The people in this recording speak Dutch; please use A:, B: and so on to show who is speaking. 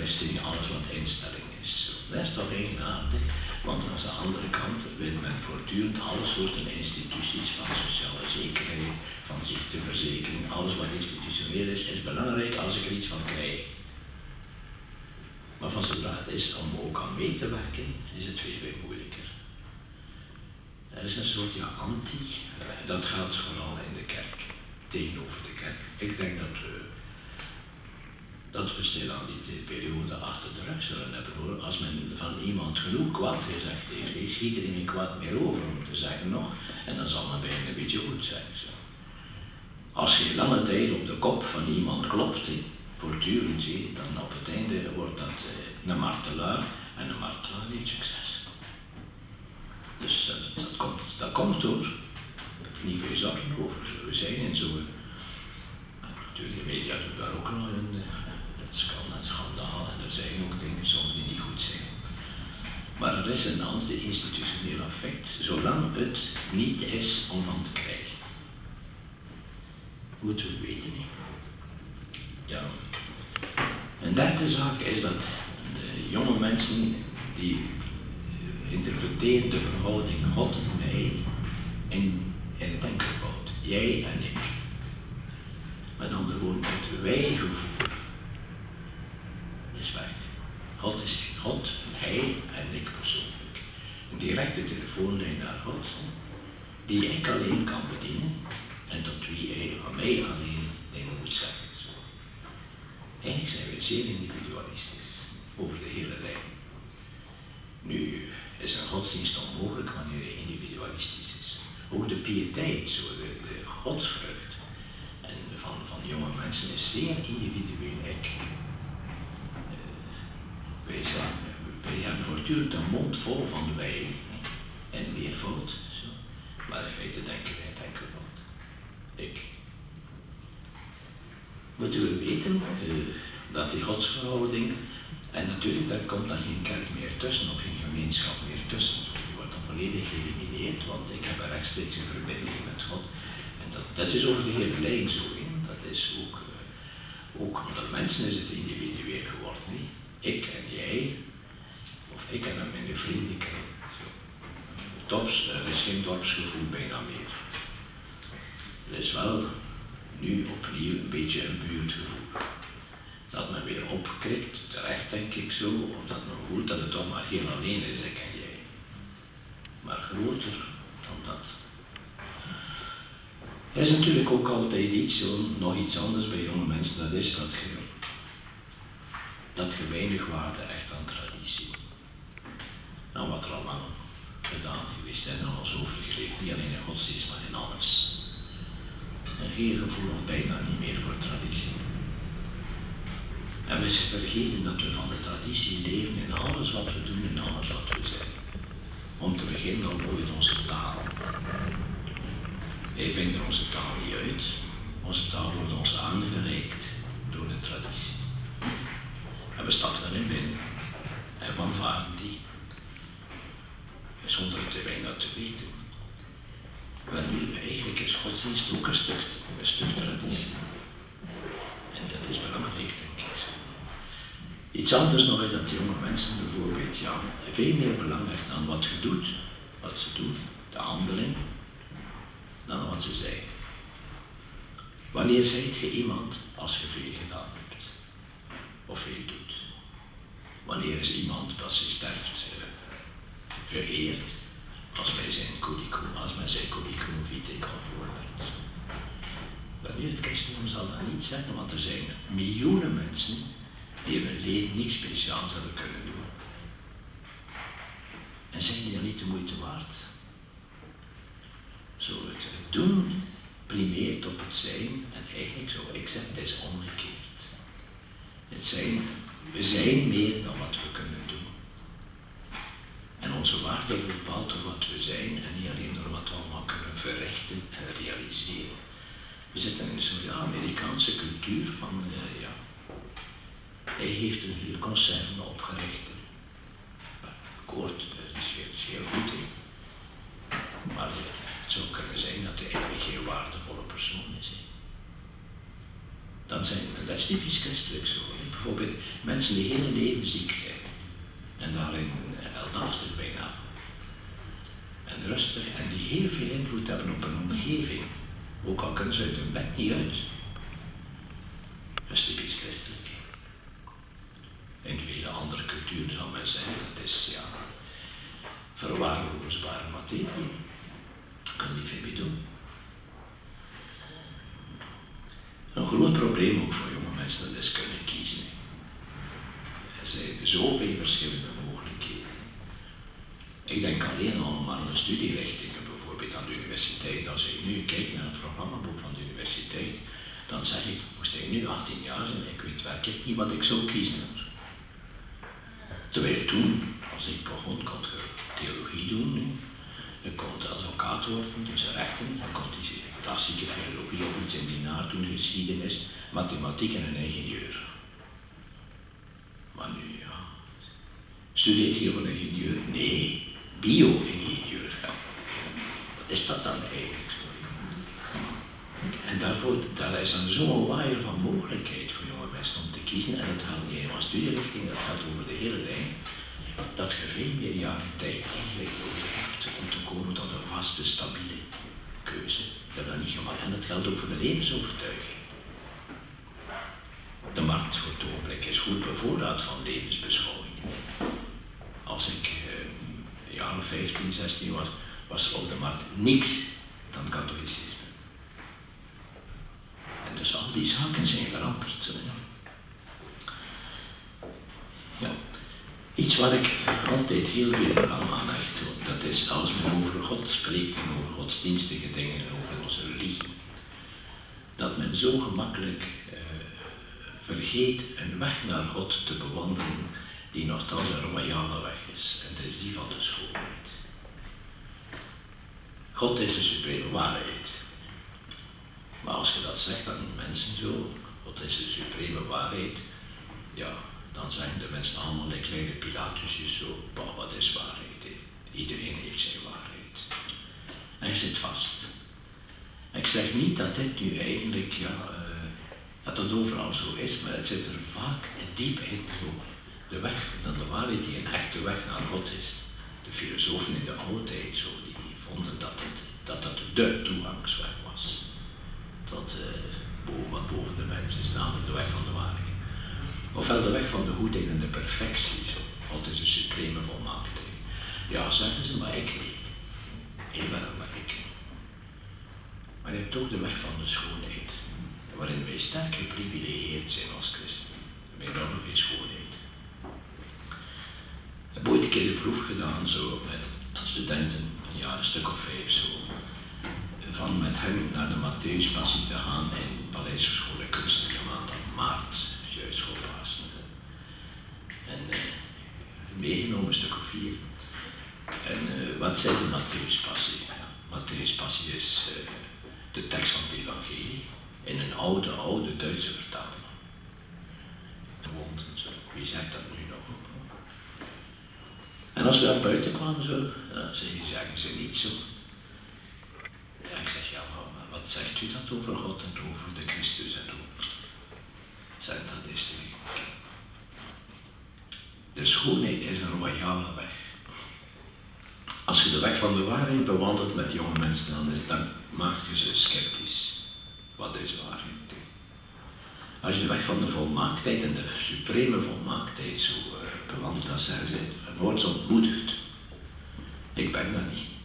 A: miste niet alles wat instelling is. Dat is toch eigenaardig, want aan de andere kant wil men voortdurend alle soorten instituties van sociale zekerheid, van ziekteverzekering, alles wat institutioneel is belangrijk als ik er iets van krijg. Maar van zodra het is om ook aan mee te werken, is het veel moeilijker. Er is een soort dat gaat vooral in de kerk, tegenover de kerk. Ik denk dat we stilaan die periode achter de rug zullen hebben hoor. Als men van iemand genoeg kwaad gezegd heeft, schiet er geen kwaad meer over om te zeggen nog, en dan zal men bijna een beetje goed zijn. Zo. Als je lange tijd op de kop van iemand klopt, voortdurend, dan op het einde wordt dat een martelaar, en een martelaar heeft succes. Dus dat komt door. Niet veel zorgen over. We zijn in zo'n. Natuurlijk, de media doen daar ook nog het schandaal en er zijn ook dingen soms die niet goed zijn. Maar er is een ander institutioneel effect, zolang het niet is om van te krijgen. Moeten we weten, niet? Ja. Een derde zaak is dat de jonge mensen die interpreteren de verhouding God en mij in het enkelvoud. Jij en ik. Met andere woorden, het wij-gevoel is weg. God is God, hij en ik persoonlijk. Een directe telefoonlijn naar God, die ik alleen kan bedienen en tot wie hij aan mij alleen dingen moet zeggen. Eigenlijk zijn wij zeer individualistisch over de hele lijn. Nu is een godsdienst onmogelijk wanneer hij individualistisch is. Ook de piëteit, zo de godsvrucht en van jonge mensen is zeer individueel. Wij hebben voortdurend een mond vol van wij en meervoud, maar in feite denken wij het enkelvoud. Ik. Moeten we weten dat die godsverhouding, en natuurlijk daar komt dan geen kerk meer tussen of geen gemeenschap meer tussen. Die wordt dan volledig geëlimineerd, want ik heb een rechtstreekse verbinding met God. En dat is over de hele lijn zo. Dat is ook onder mensen is het individueel geworden. Nee? Ik en jij, of ik en mijn vriendenkring. Er is geen dorpsgevoel bijna meer. Er is wel nu opnieuw een beetje een buurtgevoel. Dat men weer opkrikt, terecht denk ik zo, omdat men voelt dat het toch maar geen alleen is, ik en jij. Maar groter dan dat. Er is natuurlijk ook altijd nog iets anders bij jonge mensen, dat is dat je weinig waarde echt aan traditie. Nou, wat er al lang gedaan geweest is en al ons overgeleefd, niet alleen in godsdienst, maar in alles. En geen gevoel of bijna niet meer voor traditie. En we vergeten dat we van de traditie leven in alles wat we doen, in alles wat we zijn. Om te beginnen al nooit onze taal. Wij vinden onze taal niet uit. Onze taal wordt ons aangereikt door de traditie. En we stappen erin binnen en aanvaarden die. Zonder het bijna te weten. Maar nu, eigenlijk is godsdienst ook een stuk traditie. En dat is belangrijk, denk ik. Iets anders nog is dat jonge mensen bijvoorbeeld veel meer belang hechten aan wat je doet, wat ze doen, de handeling, dan wat ze zeggen. Wanneer zijt je iemand als je veel gedaan hebt, of veel doet? Wanneer is iemand als hij sterft geëerd, als men zijn curriculum vitae kan voorwerpen? Wanneer het christendom zal dat niet zeggen, want er zijn miljoenen mensen die in hun leven niets speciaals hebben kunnen doen. En zijn die dan niet de moeite waard? Zo het doen primeert op het zijn, en eigenlijk zou ik zeggen, het is omgekeerd. We zijn meer dan wat we kunnen doen. En onze waarde wordt bepaald door wat we zijn en niet alleen door wat we allemaal kunnen verrichten en realiseren. We zitten in een soort Amerikaanse cultuur van, hij heeft een hele concern opgericht. Akkoord, dat is heel goed. Maar het zou kunnen zijn dat hij eigenlijk geen waardevolle persoon is. Dan zijn, dat is typisch christelijk zo. bijvoorbeeld mensen die heel leven ziek zijn. En daarin heldhaftig bijna. En rustig. En die heel veel invloed hebben op een omgeving. Ook al kunnen ze uit hun bed niet uit. Dat is typisch christelijk. In vele andere culturen zal men zeggen, dat is ja, verwaarloosbare materie. Kan niet veel mee doen. Een groot probleem ook voor jonge mensen, dat is kunnen kiezen. Er zijn zoveel verschillende mogelijkheden. Ik denk alleen al maar aan de studierichtingen, bijvoorbeeld aan de universiteit. Als ik nu kijk naar het programmaboek van de universiteit, dan zeg ik, moest ik nu 18 jaar zijn, ik weet werkelijk niet wat ik zou kiezen. Terwijl toen, als ik begon, kon ik theologie doen. Je kon advocaat worden, dus rechten. Je kon die klassieke filologie of iets in die naart doen, geschiedenis, mathematiek en een ingenieur. Maar nu, ja. Studeert je voor een ingenieur? Nee, bio-ingenieur. Ja. Wat is dat dan eigenlijk? En daar is dan zo'n waaier van mogelijkheid voor jonge mensen om te kiezen. En dat gaat niet alleen maar studierichting, dat gaat over de hele lijn. Dat je veel meer jaren tijd eigenlijk nodig hebt om te komen tot een vaste, stabiele keuze. Dat heb dat niet gemaakt. En dat geldt ook voor de levensovertuiging. De markt voor het ogenblik is goed bevoorraad van levensbeschouwingen. Als ik een jaar of 15, 16 was, was er op de markt niks dan katholicisme. En dus al die zaken zijn veranderd. Ja. Iets waar ik altijd heel veel aan hecht, dat is als men over God spreekt en over godsdienstige dingen en over onze religie, dat men zo gemakkelijk vergeet een weg naar God te bewandelen die nogthans een royale weg is. En dat is die van de schoonheid. God is de supreme waarheid. Maar als je dat zegt aan mensen zo, God is de supreme waarheid, ja, dan zeggen de mensen allemaal de kleine Pilatusjes zo, bah, wat is waarheid? He? Iedereen heeft zijn waarheid. En je zit vast. Ik zeg niet dat dit nu eigenlijk, ja, dat dat overal zo is, maar het zit er vaak diep in. Zo. De weg naar de waarheid die een echte weg naar God is. De filosofen in de oudheid zo, die vonden dat de toegangsweg was. Tot wat boven de mens is, namelijk de weg van de waarheid. Ofwel de weg van de goedheid en de perfectie. Zo. God is de supreme volmaaktheid. Ja, zeggen ze, maar ik niet. Heel wel, maar ik niet. Maar je hebt ook de weg van de schoonheid. Waarin wij sterk geprivilegeerd zijn als christenen. Met enorm veel schoonheid. Ik heb ooit een keer de proef gedaan, zo, met studenten, een stuk of 5 zo. Van met hem naar de Matthäuspassie te gaan in Paleis voor Schone Kunsten, de maand maart, juist voor Pasen. En meegenomen een stuk of 4. En wat zei de Matthäuspassie? Ja, Matthäuspassie is de tekst van het evangelie in een oude Duitse vertaling. Wie zegt dat nu nog? En als we daar buiten kwamen zo, dan zeggen ze niet zo. Ja, ik zeg, ja, maar wat zegt u dat over God en over de Christus en over? Zeg, dat is de weg. De schoonheid is een royale weg. Als je de weg van de waarheid bewandelt met jonge mensen, dan maak je ze sceptisch. Wat is waarheid? Als je de weg van de volmaaktheid en de supreme volmaaktheid zo bewandelt, dan zeggen ze, word ontmoedigd. Ik ben dat niet.